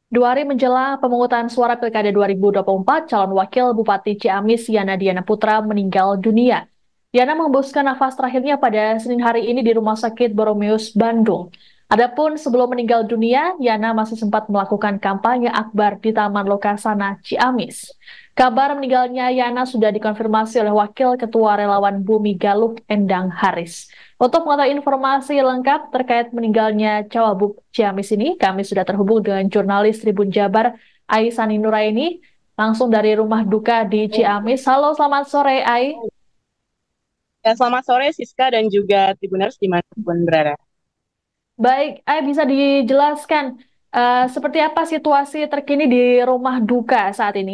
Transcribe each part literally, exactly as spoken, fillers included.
Dua hari menjelang pemungutan suara Pilkada dua ribu dua puluh empat, calon wakil Bupati Ciamis Yana Diana Putra meninggal dunia. Yana mengembuskan nafas terakhirnya pada Senin hari ini di Rumah Sakit Boromeus, Bandung. Adapun sebelum meninggal dunia, Yana masih sempat melakukan kampanye akbar di Taman Lokasana, Ciamis. Kabar meninggalnya Yana sudah dikonfirmasi oleh Wakil Ketua Relawan Bumi Galuh, Endang Haris. Untuk mengetahui informasi lengkap terkait meninggalnya Cawagup Ciamis ini, kami sudah terhubung dengan jurnalis Tribun Jabar, Aisani Nuraini, langsung dari rumah duka di Ciamis. Halo, selamat sore, Ai. Ya, selamat sore Siska dan juga Tribuners dimanapun berada. Baik, Ai bisa dijelaskan eh, seperti apa situasi terkini di rumah duka saat ini?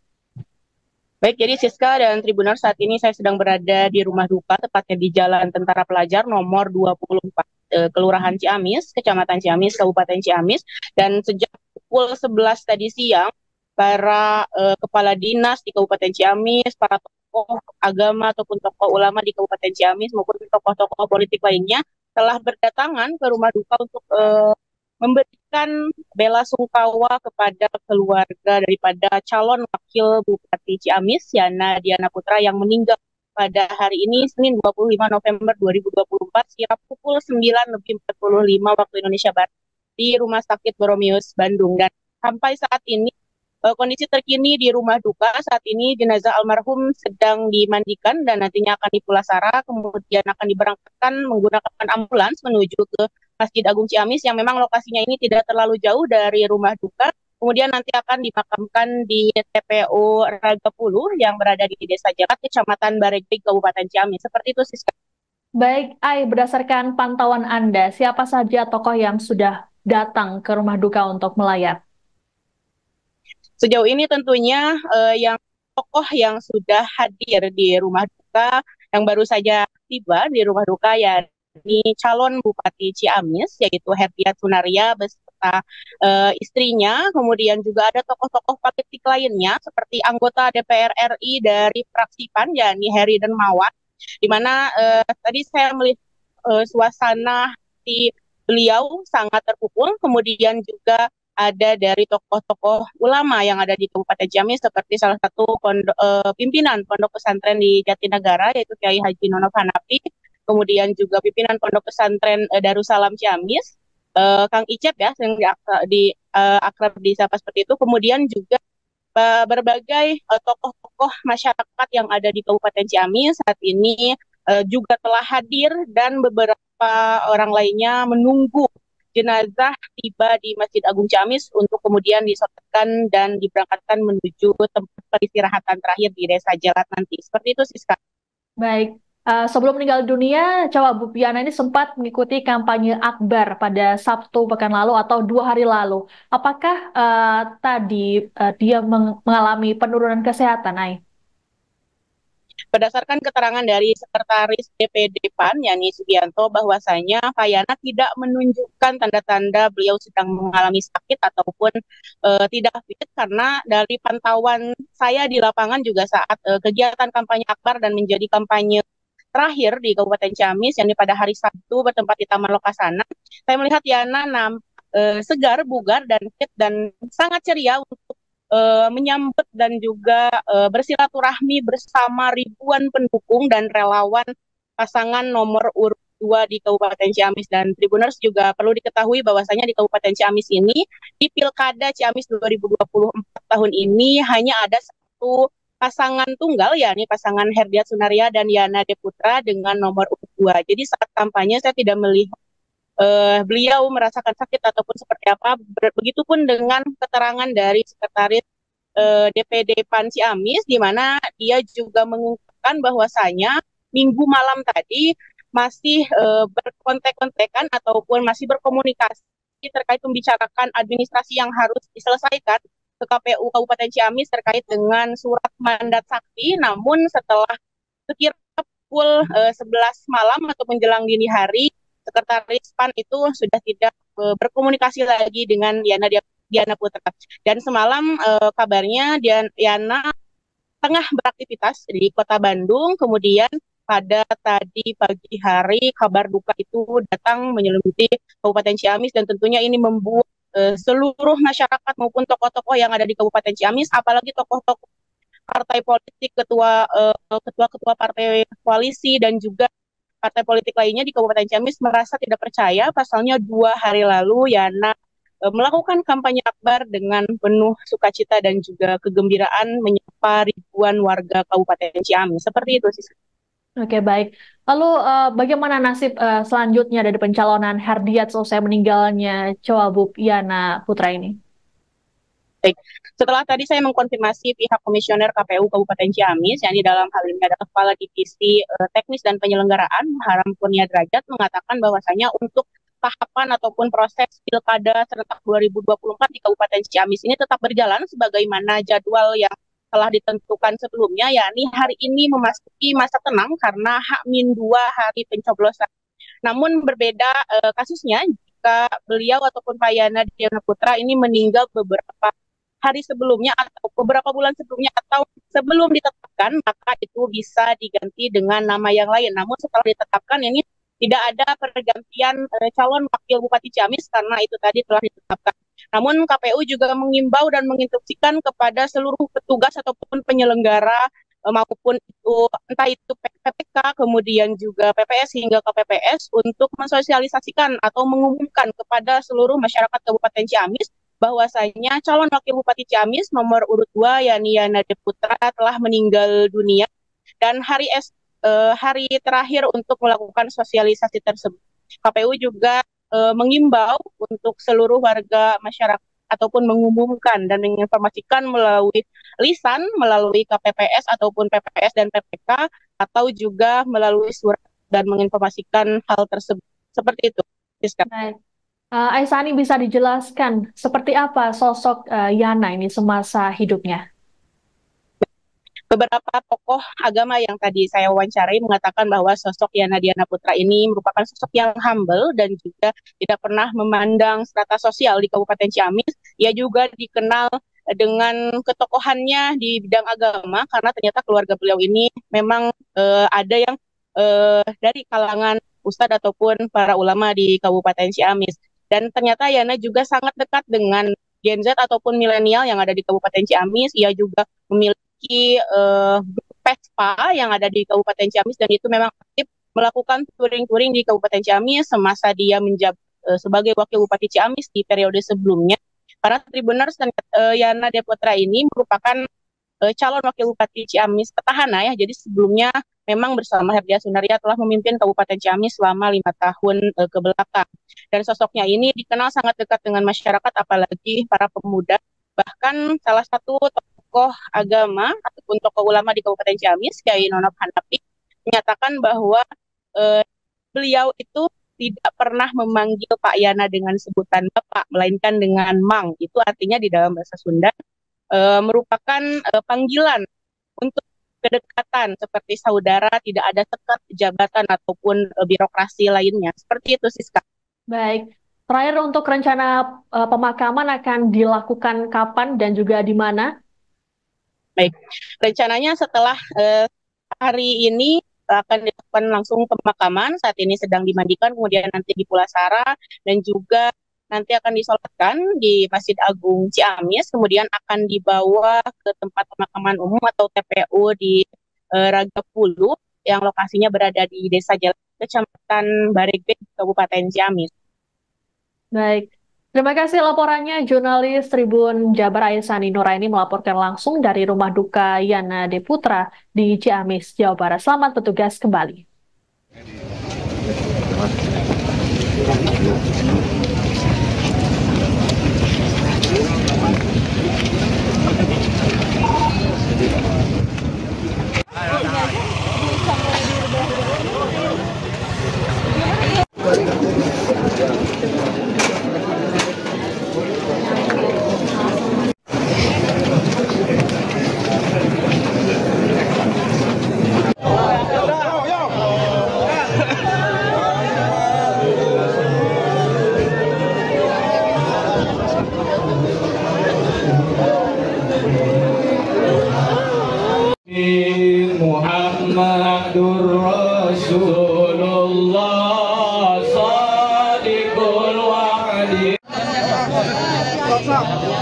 Baik, jadi Siska dan Tribuners, saat ini saya sedang berada di rumah duka, tepatnya di Jalan Tentara Pelajar nomor dua puluh empat, eh, Kelurahan Ciamis, Kecamatan Ciamis, Kabupaten Ciamis. Dan sejak pukul sebelas tadi siang, para eh, kepala dinas di Kabupaten Ciamis, para tokoh agama ataupun tokoh ulama di Kabupaten Ciamis maupun tokoh-tokoh politik lainnya telah berdatangan ke rumah duka untuk eh, memberikan bela sungkawa kepada keluarga daripada calon wakil Bupati Ciamis, Yana Diana Putra, yang meninggal pada hari ini, Senin dua puluh lima November dua ribu dua puluh empat, sekira pukul sembilan lebih empat puluh lima waktu Indonesia Barat, di Rumah Sakit Boromeus, Bandung. Dan sampai saat ini, eh, kondisi terkini di rumah duka saat ini, jenazah almarhum sedang dimandikan dan nantinya akan dipulasara, kemudian akan diberangkatkan menggunakan ambulans menuju ke Masjid Agung Ciamis yang memang lokasinya ini tidak terlalu jauh dari rumah duka. Kemudian nanti akan dimakamkan di T P U Ragapuluh yang berada di Desa Jakat, Kecamatan Baregbeg, Kabupaten Ciamis. Seperti itu, Siska. Baik, Ai, berdasarkan pantauan Anda, siapa saja tokoh yang sudah datang ke rumah duka untuk melayat? Sejauh ini tentunya eh, yang tokoh yang sudah hadir di rumah duka, yang baru saja tiba di rumah duka, yakni calon Bupati Ciamis, yaitu Herdiat Sunaria beserta eh, istrinya. Kemudian juga ada tokoh-tokoh politik lainnya seperti anggota D P R R I dari fraksi P A N, yakni Heri Dermawan, di mana eh, tadi saya melihat eh, suasana di beliau sangat terpukul. Kemudian juga ada dari tokoh-tokoh ulama yang ada di Kabupaten Ciamis, seperti salah satu pondok, eh, pimpinan pondok pesantren di Jatinegara, yaitu Kiai Haji Nonof Hanafi. Kemudian juga pimpinan pondok pesantren eh, Darussalam Ciamis, eh, Kang Icep ya, yang di, di eh, akrab disapa seperti itu. Kemudian juga eh, berbagai eh, tokoh-tokoh masyarakat yang ada di Kabupaten Ciamis saat ini eh, juga telah hadir, dan beberapa orang lainnya menunggu jenazah tiba di Masjid Agung Ciamis untuk kemudian disolatkan dan diberangkatkan menuju tempat peristirahatan terakhir di Desa Jalat nanti. Seperti itu, Siska. Baik, eh, sebelum meninggal dunia, Cawagup Yana ini sempat mengikuti kampanye akbar pada Sabtu pekan lalu atau dua hari lalu. Apakah eh, tadi eh, dia meng- mengalami penurunan kesehatan, Ai? Berdasarkan keterangan dari Sekretaris D P D P A N, Yani Sugianto, bahwasanya Fayana tidak menunjukkan tanda-tanda beliau sedang mengalami sakit ataupun uh, tidak fit, karena dari pantauan saya di lapangan juga saat uh, kegiatan kampanye akbar dan menjadi kampanye terakhir di Kabupaten Ciamis, yang pada hari Sabtu bertempat di Taman Lokasana, saya melihat Yana nam, uh, segar, bugar, dan fit, dan sangat ceria untuk uh, menyambut dan juga uh, bersilaturahmi bersama ribuan pendukung dan relawan pasangan nomor urut dua di Kabupaten Ciamis. Dan Tribuners, juga perlu diketahui bahwasanya di Kabupaten Ciamis ini, di Pilkada Ciamis dua ribu dua puluh empat tahun ini, hanya ada satu pasangan tunggal, yakni pasangan Herdiat Sunaria dan Yana De Putra dengan nomor urut dua. Jadi saat kampanye saya tidak melihat uh, beliau merasakan sakit ataupun seperti apa. Begitupun dengan keterangan dari sekretaris uh, D P D P A N Ciamis, di mana dia juga mengungkapkan bahwasanya minggu malam tadi masih uh, berkontek-kontekan ataupun masih berkomunikasi terkait membicarakan administrasi yang harus diselesaikan ke K P U Kabupaten Ciamis terkait dengan surat mandat sakti. Namun setelah sekira pukul uh, sebelas malam atau menjelang dini hari, Sekretaris P A N itu sudah tidak uh, berkomunikasi lagi dengan Yana Diana Putra. Dan semalam uh, kabarnya Yana tengah beraktivitas di Kota Bandung. Kemudian pada tadi pagi hari kabar duka itu datang menyelimuti Kabupaten Ciamis, dan tentunya ini membuat uh, seluruh masyarakat maupun tokoh-tokoh yang ada di Kabupaten Ciamis, apalagi tokoh-tokoh partai politik, ketua uh, ketua-ketua partai koalisi dan juga partai politik lainnya di Kabupaten Ciamis merasa tidak percaya. Pasalnya dua hari lalu Yana uh, melakukan kampanye akbar dengan penuh sukacita dan juga kegembiraan menyapa ribuan warga Kabupaten Ciamis. Seperti itu sih. Oke, baik. Lalu uh, bagaimana nasib uh, selanjutnya dari pencalonan Herdiat selesai meninggalnya Cawagup Yana Putra ini? Baik. Setelah tadi saya mengkonfirmasi pihak komisioner K P U Kabupaten Ciamis, yang di dalam hal ini adalah Kepala Divisi uh, Teknis dan Penyelenggaraan, Haram Kurnia Derajat, mengatakan bahwasanya untuk tahapan ataupun proses Pilkada serentak dua ribu dua puluh empat di Kabupaten Ciamis ini tetap berjalan sebagaimana jadwal yang telah ditentukan sebelumnya, yakni hari ini memasuki masa tenang karena H minus dua hari pencoblosan. Namun berbeda uh, kasusnya jika beliau ataupun Pak Yana Diana Putra ini meninggal beberapa hari sebelumnya atau beberapa bulan sebelumnya atau sebelum ditetapkan, maka itu bisa diganti dengan nama yang lain. Namun setelah ditetapkan ini tidak ada pergantian eh, calon wakil Bupati Ciamis karena itu tadi telah ditetapkan. Namun K P U juga mengimbau dan menginstruksikan kepada seluruh petugas ataupun penyelenggara eh, maupun itu entah itu P P K kemudian juga P P S hingga K P P S untuk mensosialisasikan atau mengumumkan kepada seluruh masyarakat Kabupaten Ciamis bahwasanya calon wakil Bupati Ciamis nomor urut dua yakni Yana Putra telah meninggal dunia dan hari es, eh, hari terakhir untuk melakukan sosialisasi tersebut. K P U juga eh, mengimbau untuk seluruh warga masyarakat ataupun mengumumkan dan menginformasikan melalui lisan, melalui K P P S ataupun P P S dan P P K atau juga melalui surat dan menginformasikan hal tersebut. Seperti itu. Baik. Uh, Aisani, bisa dijelaskan seperti apa sosok uh, Yana ini semasa hidupnya? Beberapa tokoh agama yang tadi saya wawancarai mengatakan bahwa sosok Yana Diana Putra ini merupakan sosok yang humble dan juga tidak pernah memandang strata sosial di Kabupaten Ciamis. Ia juga dikenal dengan ketokohannya di bidang agama karena ternyata keluarga beliau ini memang uh, ada yang uh, dari kalangan ustadz ataupun para ulama di Kabupaten Ciamis. Dan ternyata Yana juga sangat dekat dengan Gen Z ataupun milenial yang ada di Kabupaten Ciamis. Ia juga memiliki uh, Vespa yang ada di Kabupaten Ciamis dan itu memang aktif melakukan touring-touring di Kabupaten Ciamis semasa dia menjabat uh, sebagai Wakil Bupati Ciamis di periode sebelumnya. Para Tribuners, uh, Yana Putra ini merupakan uh, calon Wakil Bupati Ciamis petahana ya. Jadi sebelumnya memang bersama Herdiat Sunaria telah memimpin Kabupaten Ciamis selama lima tahun uh, ke belakang. Dan sosoknya ini dikenal sangat dekat dengan masyarakat, apalagi para pemuda. Bahkan salah satu tokoh agama ataupun tokoh ulama di Kabupaten Ciamis, Kyai Nonop Hanafi, menyatakan bahwa uh, beliau itu tidak pernah memanggil Pak Yana dengan sebutan Bapak, melainkan dengan Mang. Itu artinya di dalam bahasa Sunda uh, merupakan uh, panggilan untuk kedekatan seperti saudara, tidak ada sekat jabatan ataupun uh, birokrasi lainnya. Seperti itu, Siska. Baik. Terakhir untuk rencana uh, pemakaman akan dilakukan kapan dan juga di mana? Baik. Rencananya setelah uh, hari ini akan dilakukan langsung pemakaman. Saat ini sedang dimandikan, kemudian nanti di Pulasara dan juga nanti akan disolatkan di Masjid Agung Ciamis, kemudian akan dibawa ke tempat pemakaman umum atau T P U di uh, Ragapulu yang lokasinya berada di Desa Jalan, Kecamatan Baregge, Kabupaten Ciamis. Baik. Terima kasih laporannya jurnalis Tribun Jabar Aisani Nuraini melaporkan langsung dari rumah duka Yana Putra di Ciamis, Jawa Barat. Selamat bertugas kembali.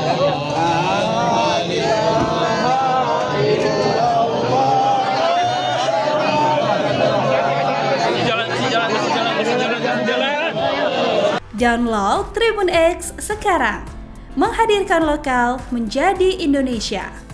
Download Tribun X sekarang, menghadirkan lokal menjadi Indonesia.